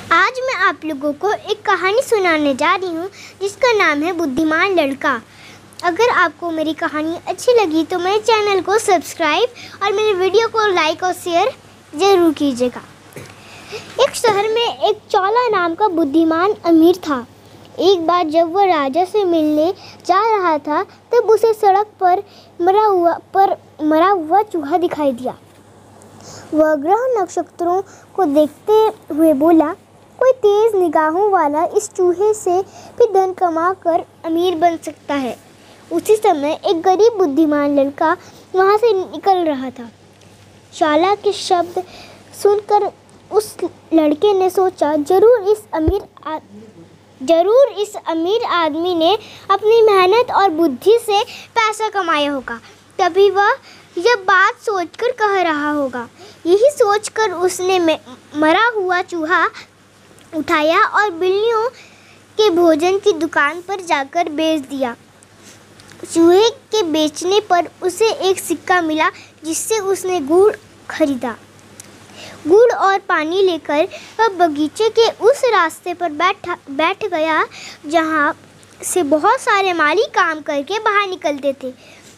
आज मैं आप लोगों को एक कहानी सुनाने जा रही हूँ जिसका नाम है बुद्धिमान लड़का। अगर आपको मेरी कहानी अच्छी लगी तो मेरे चैनल को सब्सक्राइब और मेरे वीडियो को लाइक और शेयर ज़रूर कीजिएगा। एक शहर में एक चौला नाम का बुद्धिमान अमीर था। एक बार जब वह राजा से मिलने जा रहा था तब उसे सड़क पर मरा हुआ चूहा दिखाई दिया। वह ग्रह नक्षत्रों को देखते हुए बोला, कोई तेज निगाहों वाला इस चूहे से भी धन कमा कर अमीर बन सकता है। उसी समय एक गरीब बुद्धिमान लड़का वहाँ से निकल रहा था। चौला के शब्द सुनकर उस लड़के ने सोचा, जरूर इस अमीर आदमी ने अपनी मेहनत और बुद्धि से पैसा कमाया होगा, तभी वह यह बात सोचकर कह रहा होगा। यही सोचकर उसने मरा हुआ चूहा उठाया और बिल्लियों के भोजन की दुकान पर जाकर बेच दिया। चूहे के बेचने पर उसे एक सिक्का मिला जिससे उसने गुड़ खरीदा। गुड़ और पानी लेकर वह बगीचे के उस रास्ते पर बैठ गया जहाँ से बहुत सारे माली काम करके बाहर निकलते थे।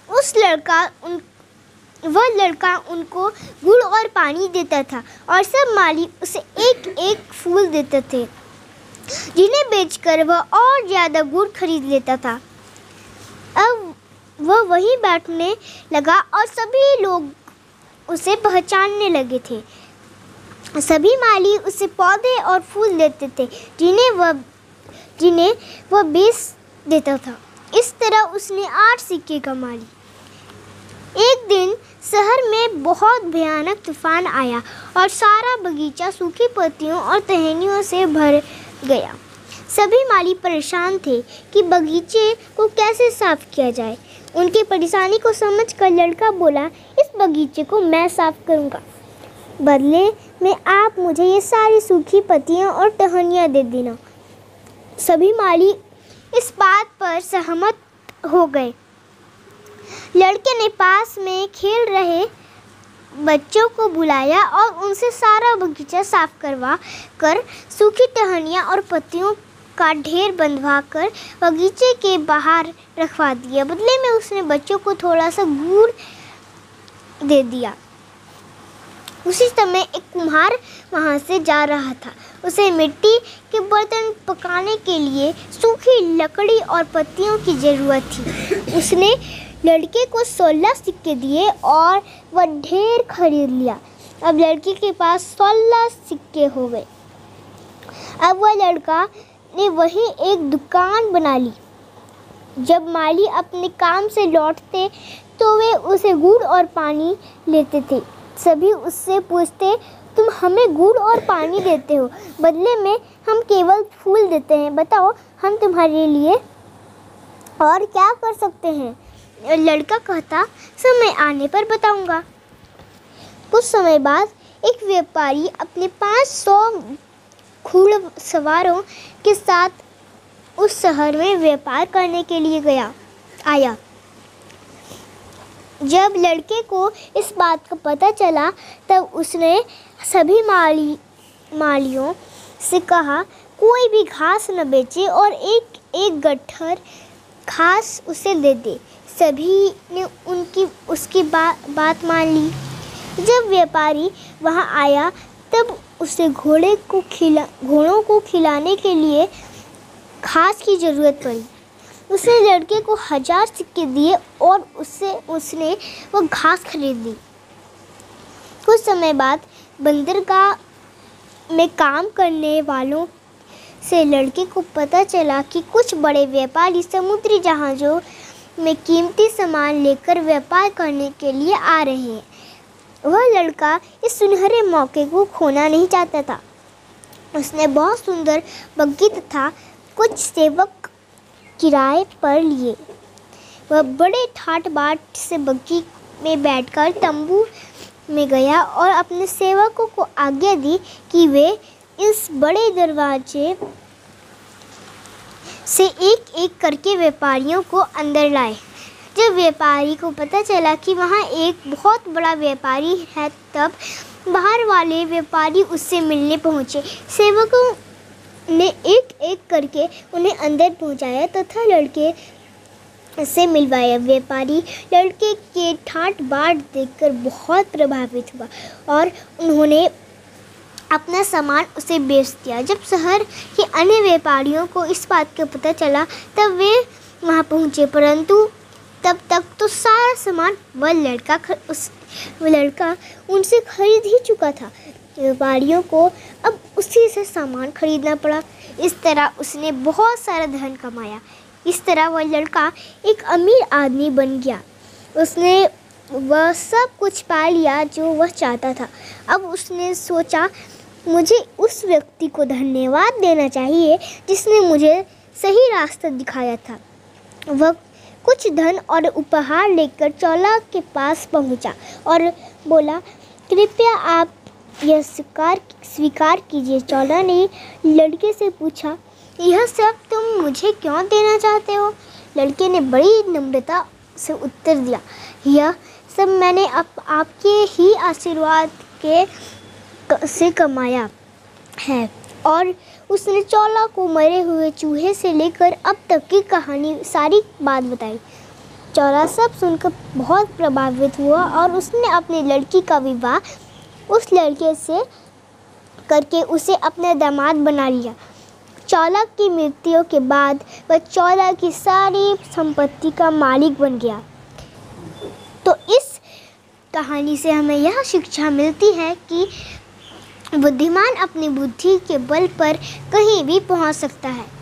वह लड़का उनको गुड़ और पानी देता था और सब माली उसे एक एक फूल देते थे, जिन्हें बेचकर वह और ज़्यादा गुड़ खरीद लेता था। अब वह वहीं बैठने लगा और सभी लोग उसे पहचानने लगे थे। सभी माली उसे पौधे और फूल देते थे जिन्हें वह बेच देता था। इस तरह उसने 8 सिक्के कमा लिए। एक दिन शहर में बहुत भयानक तूफान आया और सारा बगीचा सूखी पत्तियों और टहनियों से भर गया। सभी माली परेशान थे कि बगीचे को कैसे साफ किया जाए। उनकी परेशानी को समझकर लड़का बोला, इस बगीचे को मैं साफ करूँगा, बदले में आप मुझे ये सारी सूखी पत्तियाँ और टहनियाँ दे देना। सभी माली इस बात पर सहमत हो गए। लड़के ने पास में खेल रहे बच्चों को बुलाया और उनसे सारा बगीचा साफ करवा कर सूखी टहनियाँ और पत्तियों का ढेर बंधवा कर बगीचे के बाहर रखवा दिया। बदले में उसने बच्चों को थोड़ा सा गुड़ दे दिया। उसी समय एक कुम्हार वहाँ से जा रहा था। उसे मिट्टी के बर्तन पकाने के लिए सूखी लकड़ी और पत्तियों की ज़रूरत थी। उसने लड़के को 16 सिक्के दिए और वह ढेर खरीद लिया। अब लड़के के पास 16 सिक्के हो गए। अब वह लड़का ने वहीं एक दुकान बना ली। जब माली अपने काम से लौटते तो वे उसे गुड़ और पानी लेते थे। सभी उससे पूछते, तुम हमें गुड़ और पानी देते हो, बदले में हम केवल फूल देते हैं, बताओ हम तुम्हारे लिए और क्या कर सकते हैं। लड़का कहता, समय आने पर बताऊंगा। कुछ समय बाद एक व्यापारी अपने 500 घुड़सवारों के साथ उस शहर में व्यापार करने के लिए आया। जब लड़के को इस बात का पता चला तब उसने सभी मालियों से कहा, कोई भी घास न बेचे और एक गट्ठर घास उसे दे दे। सभी ने उसकी बात मान ली। जब व्यापारी वहां आया तब उसे घोड़ों को खिलाने के लिए घास की ज़रूरत पड़ी। उसने लड़के को 1000 सिक्के दिए और उसने वो घास खरीद ली। कुछ समय बाद बंदरगाह में काम करने वालों से लड़के को पता चला कि कुछ बड़े व्यापारी समुद्री जहाज़ों में कीमती सामान लेकर व्यापार करने के लिए आ रहे हैं। वह लड़का इस सुनहरे मौके को खोना नहीं चाहता था। उसने बहुत सुंदर बग्घी तथा कुछ सेवक किराए पर लिए। वह बड़े ठाट बाट से बग्घी में बैठकर तंबू में गया और अपने सेवकों को आज्ञा दी कि वे इस बड़े दरवाजे से एक एक करके व्यापारियों को अंदर लाए। जब व्यापारी को पता चला कि वहाँ एक बहुत बड़ा व्यापारी है तब बाहर वाले व्यापारी उससे मिलने पहुंचे। सेवकों ने एक एक करके उन्हें अंदर पहुंचाया तथा लड़के से मिलवाया। व्यापारी लड़के के ठाट बाट देखकर बहुत प्रभावित हुआ और उन्होंने अपना सामान उसे बेच दिया। जब शहर के अन्य व्यापारियों को इस बात का पता चला तब वे वहां पहुंचे, परंतु तब तक तो सारा सामान वह लड़का उनसे खरीद ही चुका था। व्यापारियों को अब उसी से सामान खरीदना पड़ा। इस तरह उसने बहुत सारा धन कमाया। इस तरह वह लड़का एक अमीर आदमी बन गया। उसने वह सब कुछ पा लिया जो वह चाहता था। अब उसने सोचा, मुझे उस व्यक्ति को धन्यवाद देना चाहिए जिसने मुझे सही रास्ता दिखाया था। वह कुछ धन और उपहार लेकर चौला के पास पहुंचा और बोला, कृपया आप यह स्वीकार कीजिए। चौला ने लड़के से पूछा, यह सब तुम मुझे क्यों देना चाहते हो? लड़के ने बड़ी नम्रता से उत्तर दिया, यह सब मैंने आपके ही आशीर्वाद से कमाया है। और उसने चौला को मरे हुए चूहे से लेकर अब तक की कहानी सारी बात बताई। चौला सब सुनकर बहुत प्रभावित हुआ और उसने अपनी लड़की का विवाह उस लड़के से करके उसे अपना दामाद बना लिया। चौला की मृत्यु के बाद वह चौला की सारी संपत्ति का मालिक बन गया। तो इस कहानी से हमें यह शिक्षा मिलती है कि बुद्धिमान अपनी बुद्धि के बल पर कहीं भी पहुंच सकता है।